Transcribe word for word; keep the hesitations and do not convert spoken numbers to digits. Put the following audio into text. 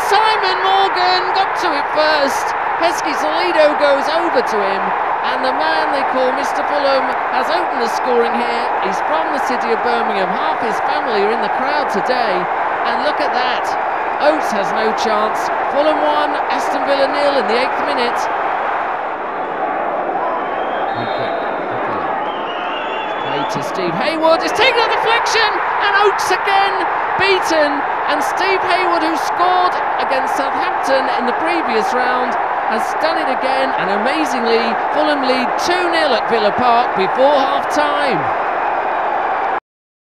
Simon Morgan got to it first. Pesky Solido goes over to him, and the man they call Mister Fulham has opened the scoring here. He's from the city of Birmingham. Half his family are in the crowd today, and look at that. Oates has no chance. Fulham one, Aston Villa nil in the eighth minute. Play to Steve Hayward. It's taken a deflection, and Oates again beaten. And Steve Hayward, who scored against Southampton in the previous round, has done it again, and amazingly, Fulham lead two nil at Villa Park before half-time.